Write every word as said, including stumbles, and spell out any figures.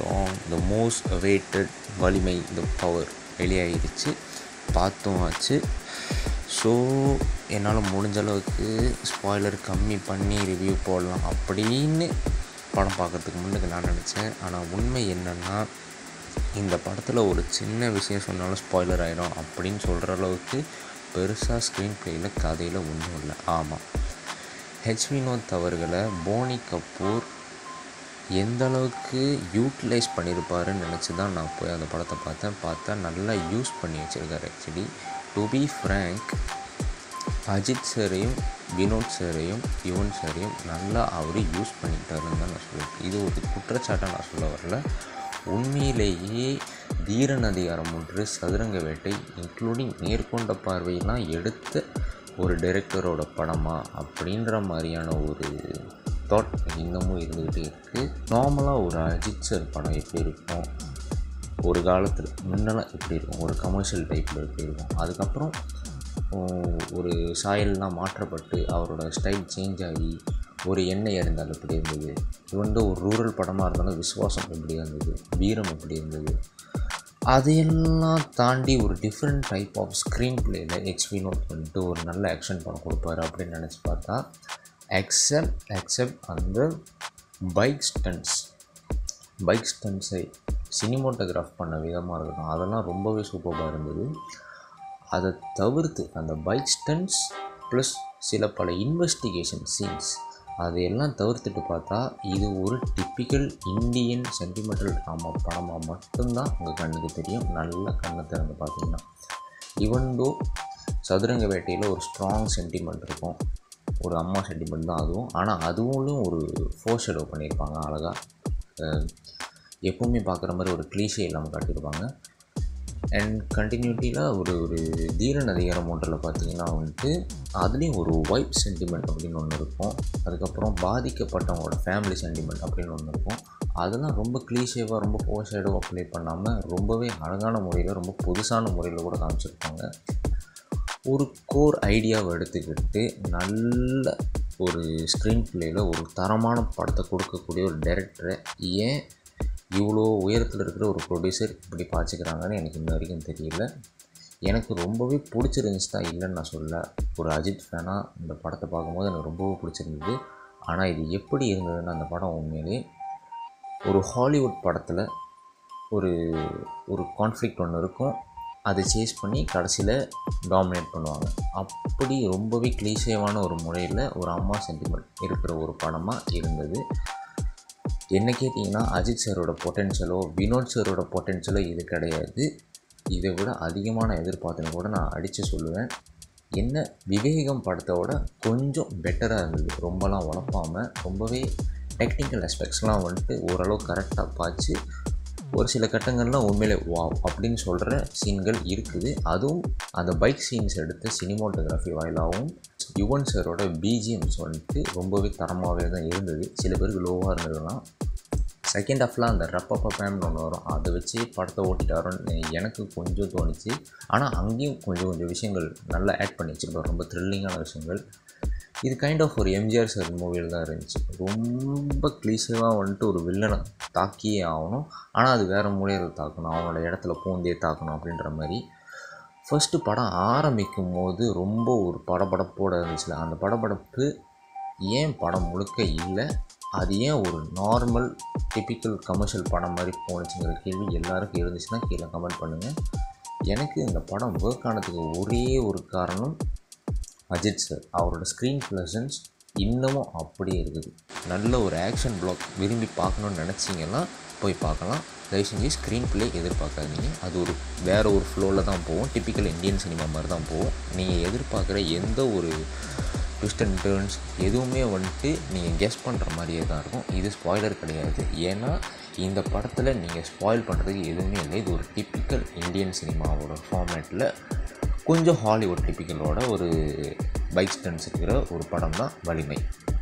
Long the most awaited வலிமை the power வெளியாகிடுச்சு, பார்த்தும் ஆச்சு. ஸோ என்னால் முடிஞ்ச அளவுக்கு ஸ்பாய்லர் கம்மி பண்ணி ரிவ்யூ போடலாம் அப்படின்னு படம் பார்க்குறதுக்கு முன்னுக்கு நான் நினச்சேன். ஆனால் உண்மை என்னென்னா, இந்த படத்தில் ஒரு சின்ன விஷயம் சொன்னாலும் ஸ்பாய்லர் ஆகிடும் அப்படின்னு சொல்கிற அளவுக்கு பெருசாக ஸ்க்ரீன் ப்ளேயில் கதையில் ஒன்றும் இல்லை. ஆமாம், ஹெச் வினோத் அவர்களை போனி கபூர் எந்த அளவுக்கு யூட்டிலைஸ் பண்ணியிருப்பாருன்னு நினச்சி தான் நான் போய் அந்த படத்தை பார்த்தேன். பார்த்தா நல்லா யூஸ் பண்ணி வச்சுருக்காரு. Actually to be frank, Ajith சாரையும் வினோத் சாரையும் யுவன் சாரையும் நல்லா அவர் யூஸ் பண்ணிக்கிட்டாருன்னு தான் நான் சொல்லுவேன். இது ஒரு குற்றச்சாட்டை நான் சொல்ல வரல. உண்மையிலேயே தீரன் அதிகாரம் ஒன்று, சதுரங்க வேட்டை, இன்க்ளூடிங் நேர்கொண்ட பார்வையெல்லாம் எடுத்த ஒரு டைரக்டரோட படமா அப்படின்ற மாதிரியான ஒரு தாட் இன்னமும் இருந்துக்கிட்டே இருக்குது. நார்மலாக ஒரு அஜித் சார் படம் எப்படி இருக்கும், ஒரு காலத்தில் முன்னெல்லாம் எப்படி இருக்கும், ஒரு கமர்ஷியல் டைப்பில் எப்படி இருக்கும், அதுக்கப்புறம் ஒரு சாயல்லாம் மாற்றப்பட்டு அவரோட ஸ்டைல் சேஞ்ச் ஆகி ஒரு எண்ணெய் இருந்தால் எப்படி இருந்தது, இது வந்து ஒரு ரூரல் படமாக இருந்தாலும் விஸ்வாசம் எப்படி இருந்தது, வீரம் எப்படி இருந்தது, அதையெல்லாம் தாண்டி ஒரு டிஃப்ரெண்ட் டைப் ஆஃப் ஸ்க்ரீன் பிளேயில் ஹெச் வினோத் வந்துட்டு ஒரு நல்ல ஆக்ஷன் படம் கொடுப்பாரு அப்படின்னு நினச்சி பார்த்தா, எக்ஸப்ட் எக்ஸப்ட் அந்த பைக் ஸ்டன்ட்ஸ் பைக் ஸ்டன்ட்ஸை சினிமோட்டோகிராஃப் பண்ண விதமாக இருக்கட்டும், அதெல்லாம் ரொம்பவே சூப்பராக இருந்தது. அதை தவிர்த்து அந்த பைக் ஸ்டன்ட்ஸ் ப்ளஸ் சில பல இன்வெஸ்டிகேஷன் சீன்ஸ் அதையெல்லாம் தவிர்த்துட்டு பார்த்தா இது ஒரு டிப்பிக்கல் இந்தியன் சென்டிமெண்டல் ட்ராமா படமாக மட்டும்தான் உங்கள் கண்ணுக்கு தெரியும். நல்ல கண்ணை திறந்து பார்த்தீங்கன்னா, இவன்தோ சதுரங்க வேட்டையில் ஒரு ஸ்ட்ராங் சென்டிமெண்ட் இருக்கும், ஒரு அம்மா சென்டிமெண்ட் தான் அதுவும். ஆனால் அதுவும் ஒரு ஃபோர் ஷேடோ பண்ணியிருப்பாங்க அழகாக. எப்பவுமே பார்க்குற மாதிரி ஒரு க்ளீஷே இல்லாமல் காட்டியிருப்பாங்க. அண்ட் கண்டினியூட்டியில் ஒரு ஒரு தீரன் அதிகாரம் ஒன்றில் பார்த்திங்கன்னா வந்துட்டு அதுலேயும் ஒரு வைப் சென்டிமெண்ட் அப்படின்னு ஒன்று இருக்கும். அதுக்கப்புறம் பாதிக்கப்பட்டவங்களோட ஃபேமிலி சென்டிமெண்ட் அப்படின்னு ஒன்று இருக்கும். அதெல்லாம் ரொம்ப க்ளீஷேவாக ரொம்ப ஃபோர் ஷேடோ அப்ளை பண்ணாமல் ரொம்பவே அழகான முறையில் ரொம்ப புதுசான முறையில் கூட காமிச்சிருப்பாங்க. ஒரு கோர் ஐடியாவை எடுத்துக்கிட்டு நல்ல ஒரு ஸ்க்ரீன் பிளேயில் ஒரு தரமான படத்தை கொடுக்கக்கூடிய ஒரு டைரக்டரை ஏன் இவ்வளோ உயரத்தில் இருக்கிற ஒரு ப்ரொடியூசர் இப்படி பார்த்துக்கிறாங்கன்னு எனக்கு இன்ன வரைக்கும் தெரியல. எனக்கு ரொம்பவே பிடிச்சிருந்துச்சு தான், இல்லைன்னு நான் சொல்ல. ஒரு அஜித் ஃபேனாக இந்த படத்தை பார்க்கும்போது எனக்கு ரொம்பவே பிடிச்சிருந்தது. ஆனால் இது எப்படி இருந்ததுன்னா, அந்த படம் உண்மையிலே ஒரு ஹாலிவுட் படத்தில் ஒரு ஒரு கான்ஃப்ளிக்ட் ஒன்று இருக்கும், அதை சேஸ் பண்ணி கடைசியில் டாமினேட் பண்ணுவாங்க. அப்படி ரொம்பவே க்ளீஷேவான ஒரு முறையில் ஒரு அம்மா சென்டிமெண்ட் இருக்கிற ஒரு படமாக இருந்தது. என்ன கேட்டிங்கன்னா, அஜித் சாரோட பொட்டென்ஷியலோ வினோத் சாரோட பொட்டென்ஷியலோ இது கிடையாது. இதை விட அதிகமான எதிர்பார்த்துன்னு கூட நான் அடித்து சொல்லுவேன். என்ன விவேகம் படத்தோட கொஞ்சம் பெட்டராக இருந்தது. ரொம்பலாம் உழப்பாமல் ரொம்பவே டெக்னிக்கல் ஆஸ்பெக்ட்ஸ்லாம் வந்துட்டு ஓரளவு கரெக்டாக பார்த்து ஒரு சில கட்டங்கள்லாம் உண்மையிலே வாவ் அப்படின்னு சொல்கிற சீன்கள் இருக்குது. அதுவும் அந்த பைக் சீன்ஸ் எடுத்த சினிமோட்டோகிராஃபி வாயிலாகவும் யுவன் சாரோட பிஜிஎம்ஸ் வந்துட்டு ரொம்பவே தரமாகவே தான் இருந்தது. சில பேருக்கு லோவாக இருந்ததுலாம். செகண்ட் ஹாஃப்லாம் அந்த ரப்பப்ப பேம்னு ஒன்று வரும், அதை வச்சு படத்தை ஓட்டிட்டாரோன்னு எனக்கு கொஞ்சம் தோணுச்சு. ஆனால் அங்கேயும் கொஞ்சம் கொஞ்சம் விஷயங்கள் நல்லா ஆட் பண்ணி வச்சுருப்பார், ரொம்ப த்ரில்லிங்கான விஷயங்கள். இது கைண்ட் ஆஃப் ஒரு எம்ஜிஆர் சார் மூவியில் தான் இருந்துச்சு. ரொம்ப க்ளீஷேவாக வந்துட்டு ஒரு வில்லனை தாக்கியே ஆகணும், ஆனால் அது வேறு மூலையில் தாக்கணும், அவங்களோட இடத்துல பூந்தே தாக்கணும் அப்படின்ற மாதிரி. ஃபஸ்ட்டு படம் ஆரம்பிக்கும் போது ரொம்ப ஒரு படபடப்போடு இருந்துச்சுல, அந்த படபடப்பு ஏன் படம் முழுக்க இல்லை, அது ஏன் ஒரு நார்மல் டிப்பிக்கல் கமர்ஷியல் படம் மாதிரி போணுச்சுங்கிற கேள்வி எல்லாருக்கும் இருந்துச்சுன்னா கீழே கமெண்ட் பண்ணுங்கள். எனக்கு இந்த படம் ஒர்க் ஆனதுக்கு ஒரே ஒரு காரணம் அஜித் சார். அவரோட ஸ்க்ரீன் ப்ரெசன்ஸ் இன்னமும் அப்படியே இருக்குது. நல்ல ஒரு ஆக்ஷன் பிளாக் விரும்பி பார்க்கணுன்னு நினச்சிங்கன்னா போய் பார்க்கலாம். தயவு செஞ்சு ஸ்க்ரீன் ப்ளே எதிர்பார்க்காதீங்க, அது ஒரு வேறு ஒரு ஃப்ளோவில் தான் போகும், டிப்பிக்கல் இந்தியன் சினிமா மாதிரி தான் போகும். நீங்கள் எதிர்பார்க்குற எந்த ஒரு ட்விஸ்ட் அண்ட் டர்ன்ஸ் எதுவுமே வந்துட்டு நீங்கள் கெஸ் பண்ணுற மாதிரியே தான் இருக்கும். இது ஸ்பாய்லர் கிடையாது, ஏன்னா இந்த படத்தில் நீங்கள் ஸ்பாயில் பண்ணுறதுக்கு எதுவுமே இல்லை. இது ஒரு டிப்பிக்கல் இந்தியன் சினிமாவோட ஃபார்மேட்டில் கொஞ்சம் ஹாலிவுட் டிப்பிக்கலோட ஒரு பைக் ஸ்டன்ஸ் இருக்கிற ஒரு படம் தான் வலிமை.